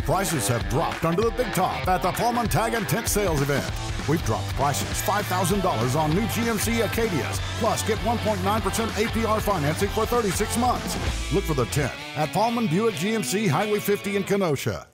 Prices have dropped under the big top at the Palmen Tag and Tint Sales Event. We've dropped prices $5,000 on new GMC Acadias. Plus, get 1.9% APR financing for 36 months. Look for the tint at Palmen Buick GMC Highway 50 in Kenosha.